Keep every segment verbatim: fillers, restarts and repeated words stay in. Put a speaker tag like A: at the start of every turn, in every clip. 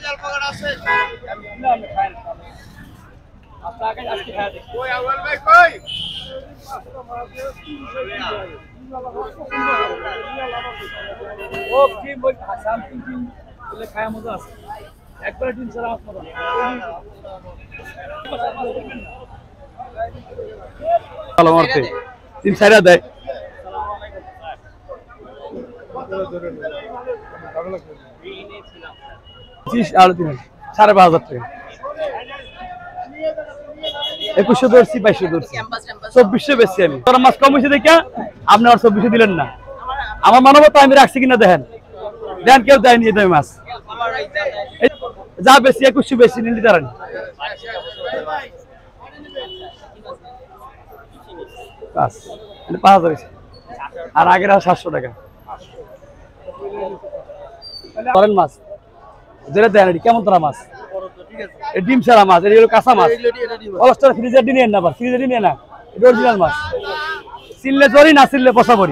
A: খায় মজা আছে একবারে তিন চার হাত মতো ভালো মারতে তিন চার দেয় সাড়ে পাঁচ হাজার টাকা একুশশো ধরছি বাইশশো ধরছি চব্বিশশো বেশি আমি তোর মাছ কম হয়েছে দেখে আপনি আর চব্বিশশো দিলেন না আমার মানবতা আমি রাখছি কিনা দেখেন দেন কেউ দেয়নি এটা মাছ যা বেশি একুশশো বেশি নিলি তারা পাঁচ হাজার আর আগের আর সাতশো টাকা করেন মাছ যেটা দেন কেমন তোরা মাছ ডিম ছাড়া মাছ এটা হলো কাঁচা মাছ অলস্টার ফ্রিজের ডিম না আবার ফ্রিজের ডিম না এটা অরিজিনাল মাছ চিনলে চরি না চিনলে বসা পড়ি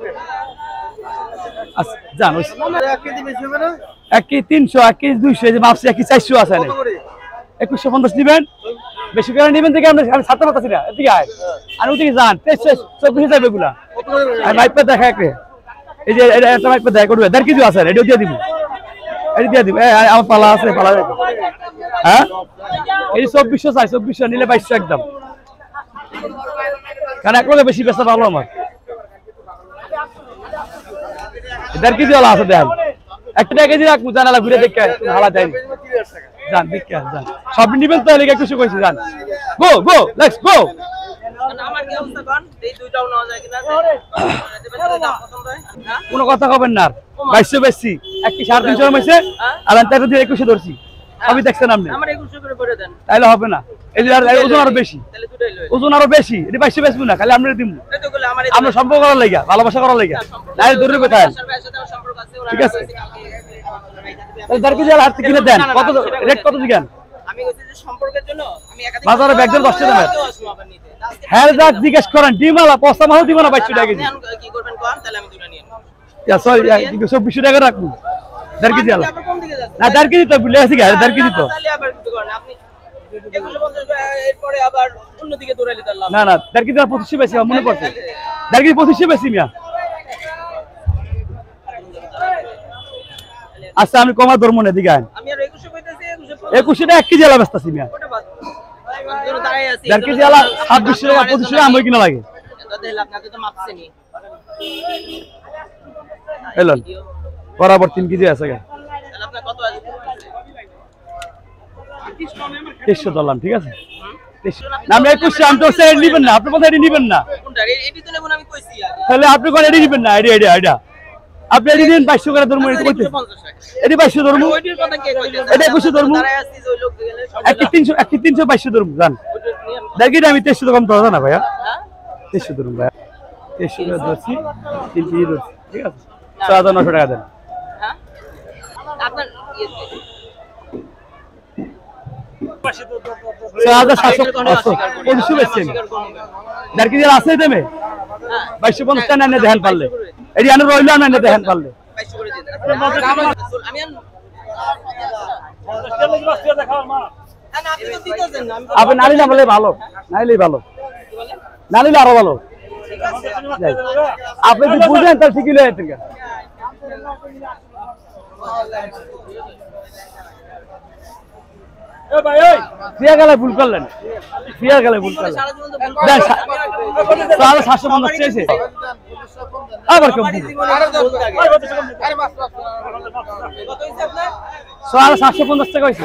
A: জান এক কেজি তিনশো এক কেজি দুইশো এই যে মাপছি এক কেজি চারশো আছে একুশশো পঞ্চাশ নিবেন বেশি করে নিবেন থেকে আমি ছাড়তে পারতেছি না এদিকে আয় আর ওদিকে যান চব্বিশে যাবে এগুলা মাইপে দেখা একটা এই যে একটা মাইপে দেখা করবে দেড় কেজি আছে এটাও দিয়ে দিব এটা দিয়ে দিব আমার পালা আছে পালা হ্যাঁ এই চব্বিশশো চাই চব্বিশশো নিলে বাইশশো একদম কারণ এক লোকে বেশি বেচা ভালো আমার দেড় কেজি ওলা আছে দেন একটা কেজি রাখবো জানালা ঘুরে দেখে ভাড়া দেয়নি যান দেখে যান সব নিবেন তো এলাকা কিছু কইছি যান গো গো লেটস গো কোনো কথা কবেন না বাইশশো বেশি এক কি সাড়ে তিনশো মাইছে আর তেরো দিয়ে একুশে ধরছি আমি দেখছেন আপনি তাইলে হবে না এই যে ওজন আরো বেশি ওজন আরো বেশি এটা বাইশশো বেশি না খালি আমরা দিব আমরা সম্পর্ক করার লাগা ভালোবাসা করার লাগা নাই ধরে কোথায় ঠিক আছে দেড় কেজি আর কিনে দেন কত রেট কত দিবেন আমি কইছি যে সম্পর্কের জন্য আমি একাধিক বাজারে ব্যাগদের দশ টাকা দেবেন হ্যাঁ যাক জিজ্ঞেস করেন ডিমালা পয়সা মাও দিব না বাইশশো টাকা কেজি কি করবেন কোন তাহলে আমি দুটো নিয়ে নেব ইয়া সরি চব্বিশশো টাকা রাখবো দেড় কেজি আলা না দেড় কেজি তো ভুলে আসি গায় দেড় কেজি তো তাহলে আবার কিছু করেন আপনি একশো পঞ্চাশ এর পরে আবার অন্য দিকে দৌড়াইলে তার লাভ না না দেড় কেজি পঁচিশশো বেশি মনে পড়ছে দেড় কেজি পঁচিশশো বেশি মিয়া আচ্ছা আমি কমা ধর্ম না দিকে আমি আর একুশশো কইতাছি একুশশো টাকা এক কেজি আলা বেচতাছি মিয়া ওটা বাদ আমি দাঁড়াই আছি দেড় কেজি আলা ছাব্বিশশো টাকা পঁচিশশো টাকা আমি কিনা লাগে তাহলে আপনাকে তো মাপছেনি এলন বরাবর তিন কেজি আছে তাহলে আপনার কত আছে তেইশশো ধরলাম ঠিক আছে না আমি একুশশো আমি তো সেট নিবেন না আপনি কথা এডি নিবেন না কোনটা এডি তো নেব না আমি কইছি তাহলে আপনি কোন এডি নিবেন না এডি এডি আইডা আপনি এডি দিন বাইশশো করে ধরমু এটা কইতে এডি বাইশশো ধরমু ওইটির কথা কে কইতেছে এটা একুশশো ধরমু দাঁড়ায় আছি যে ওই লোক গেলে এক তিনশো এক তিনশো বাইশশো ধরমু জান দেখি আমি তেইশশো কম ধরব না ভাইয়া হ্যাঁ তেইশশো ধরমু ভাইয়া তেইশশো করে ধরছি তিন কেজি ধরছি ঠিক আছে ছয় হাজার নয়শো টাকা দেন হ্যাঁ আপনার ছয় হাজার সাতশো পঁচিশশো বেচছেন দেড় কেজি আছে দেবে বাইশশো পঞ্চাশ টাকা এনে দেখেন পারলে এটি আনে রইল না এনে দেখেন পারলে আপনি নালি না বলে ভালো নাইলেই ভালো নালিলে আরো ভালো আপনি যদি বুঝেন তাহলে ঠিকই লয়ে যেতেন ফিয়া গেলে ভুল করলেন ফিয়া গেলে ভুল করলেন সাড়ে সাতশো পঞ্চাশ চেয়েছে আবার কম সাড়ে সাতশো পঞ্চাশ টাকা হয়েছে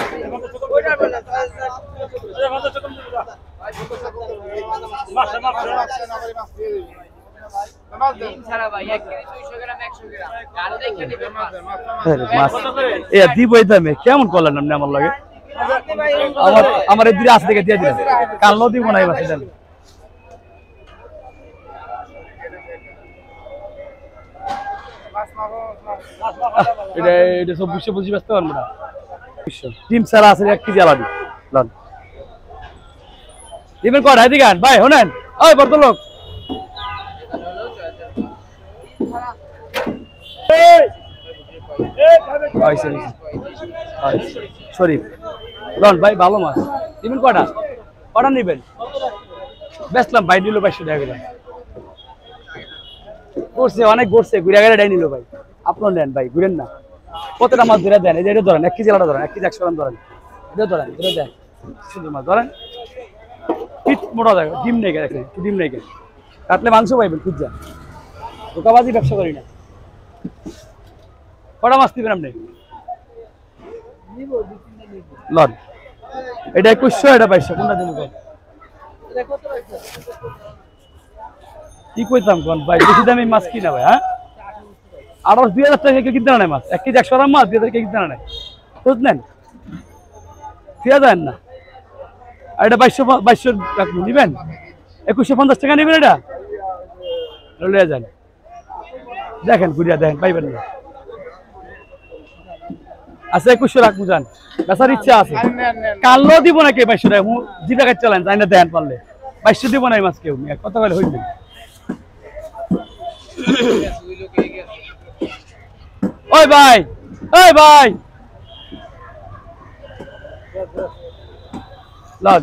A: দিবই দামে কেমন করলেন আপনি আমার লাগে আমার আমার এই দিকে আজ থেকে দিয়ে দিলেন কালও দিব না এই মাসে দেন এটা এটা সব বুঝে বুঝি ব্যস্ত পারবো না টিম সারা আছে এক কেজি আলাদা লন দিবেন কর হাই দিগান ভাই শুনেন ওই ভদ্রলোক শরীফ লন ভাই ভালো মাছ দিবেন কটা কটা নিবেন বেচলাম ভাই নিল বাইশশো টাকা গেলাম করছে অনেক করছে ঘুরে গেলে ডাই নিল ভাই আপনার নেন ভাই ঘুরেন না কতটা মাছ ধরে দেন এই যে এটা ধরেন এক কেজি আলাদা ধরেন এক কেজি একশো গ্রাম ধরেন এটা ধরেন এটা দেন সুন্দর মাছ ধরেন পিট মোটা দেখো ডিম নেই দেখেন ডিম নেই কাটলে মাংস পাইবেন খুঁজা ধোকাবাজি ব্যবসা করি না কটা মাছ দিবেন আপনি লন এটা একুশশো এটা বাইশশো কোনটা দিন কি কইতাম কোন ভাই বেশি দামি মাছ কিনা ভাই হ্যাঁ আঠারোশো দুই হাজার টাকা কিনতে না মাছ এক কেজি একশো গ্রাম মাছ দুই হাজার টাকা কিনতে না বুঝলেন ফিরে যান না আর এটা বাইশশো বাইশশো নিবেন একুশশো পঞ্চাশ টাকা নেবেন এটা লইয়া যান দেখেন ঘুরিয়া দেখেন পাইবেন না আচ্ছা একুশশো রাখবো যান বেচার ইচ্ছা আছে কালও দিব না কেউ বাইশশো টাকা জি টাকা চালান তাই না দেন পারলে বাইশশো দিব না এই মাছ কেউ কথা বলে হইবে ওই ভাই ওই ভাই লন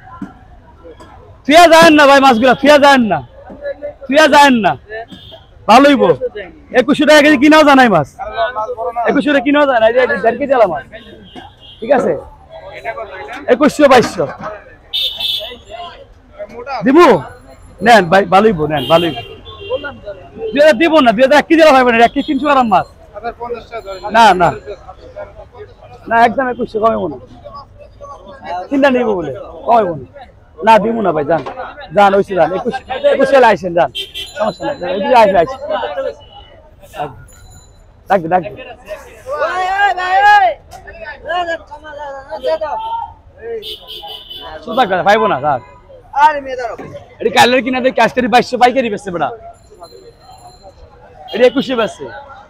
A: ফিয়া যায় না ভাই মাছগুলা ফিয়া যায় না ফিয়া যায় না ভালোই বো একুশশো টাকা কেজি কিনাও জানাই মাছ একুশশো টাকা কিনাও জানাই দেড় কেজি আলা মাছ ঠিক আছে একুশশো বাইশশো দিব নেন ভাই ভালোই বো নেন ভালোই দুই হাজার দিব না দুই হাজার এক কেজি আলা পাইবেন এক কেজি তিনশো গ্রাম মাছ না না না একদম একুশশো কমে মনে চিন্তা নিব বলে কমে মনে না দিব না ভাই যান যান ওইসে যান একুশ একুশে আইসেন যান সমস্যা নাই এদিকে আইসে আইসে ডাকবে ডাকবে সুতা কথা পাইবো না স্যার এটি কালের কিনা দিয়ে ক্যাশ করি বাইশশো পাইকারি বেচছে বেটা এটি একুশে বেচছে